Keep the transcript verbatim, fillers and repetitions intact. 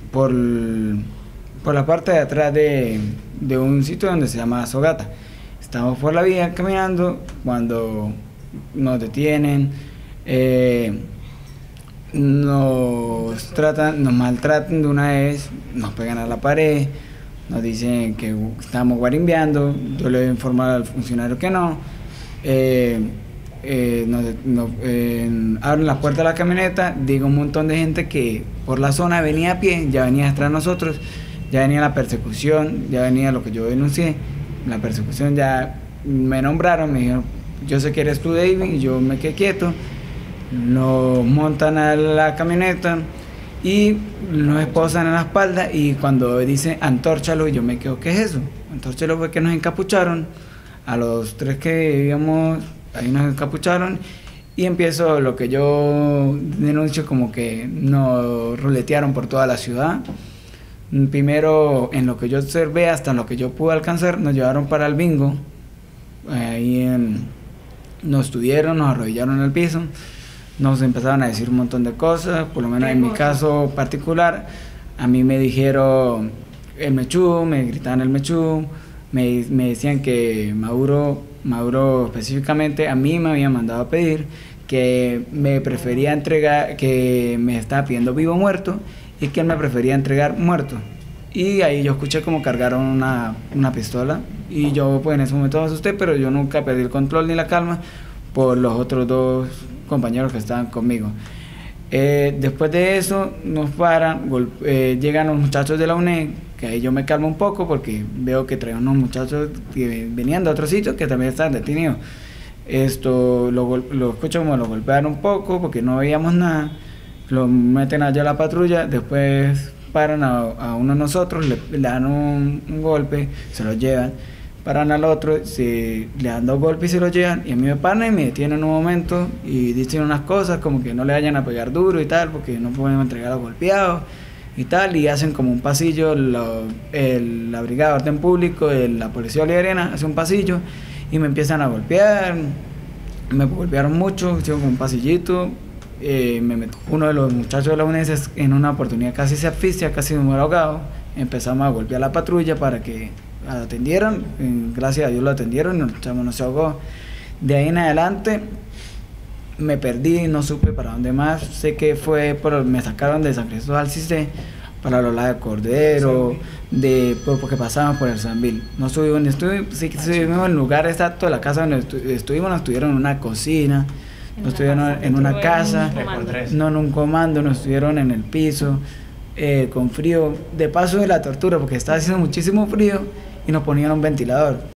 por, por la parte de atrás de, de un sitio donde se llama Sogata. Estamos por la vía caminando cuando nos detienen, eh, nos tratan, nos maltratan de una vez, nos pegan a la pared, nos dicen que estamos guarimbeando. Yo le he informado al funcionario que no. Eh, eh, nos, nos, eh, abren la puerta de la camioneta, digo un montón de gente que por la zona venía a pie, ya venía detrás de nosotros, ya venía la persecución, ya venía lo que yo denuncié, la persecución, ya me nombraron, me dijeron, yo sé que eres tú, David, y yo me quedé quieto. Nos montan a la camioneta y nos esposan en la espalda, y cuando dice antórchalo, yo me quedo, ¿qué es eso? Antórchalo fue que nos encapucharon, a los tres que vivíamos, ahí nos encapucharon, y empiezo lo que yo denuncio como que nos ruletearon por toda la ciudad. Primero, en lo que yo observé, hasta en lo que yo pude alcanzar, nos llevaron para el bingo, ahí en, nos tuvieron, nos arrodillaron en el piso, nos empezaron a decir un montón de cosas. Por lo menos en mi caso particular, a mí me dijeron el mechú, me gritaban el mechú, me, me decían que Maduro, Maduro específicamente, a mí me había mandado a pedir que me prefería entregar, que me estaba pidiendo vivo o muerto, y que él me prefería entregar muerto. Y ahí yo escuché como cargaron una, una pistola, y yo pues en ese momento me asusté, pero yo nunca perdí el control ni la calma por los otros dos compañeros que estaban conmigo. Eh, después de eso nos paran, eh, llegan los muchachos de la U N E, que ahí yo me calmo un poco porque veo que traían unos muchachos que venían de otros sitios que también estaban detenidos. Esto lo, lo escucho como lo golpearon un poco porque no veíamos nada, lo meten allá a la patrulla, después paran a, a uno de nosotros, le, le dan un, un golpe, se lo llevan. Paran al otro, se, le dan dos golpes y se lo llevan, y a mí me paran y me detienen un momento y dicen unas cosas como que no le vayan a pegar duro y tal, porque no pueden entregar a los golpeados y tal, y hacen como un pasillo, lo, el, la brigada de orden público, el, la policía bolivariana hace un pasillo y me empiezan a golpear, me golpearon mucho, hicieron como un pasillito, eh, me met, uno de los muchachos de la U N E S en una oportunidad casi se asfixia, casi me muero ahogado, empezamos a golpear la patrulla para que atendieron, gracias a Dios lo atendieron, el chamo no se ahogó. De ahí en adelante me perdí, no supe para dónde más, sé que fue, por, me sacaron de San Cristóbal al Ciste para los lados de Cordero, de, por, porque pasaban por el Sambil. No subimos donde estuvimos, sí que estuvimos en el lugar exacto de la casa donde estu estuvimos, nos estuvieron en una cocina, nos estuvieron en una casa, no en un comando, nos estuvieron en el piso, eh, con frío, de paso de la tortura, porque estaba haciendo muchísimo frío, y nos ponían un ventilador.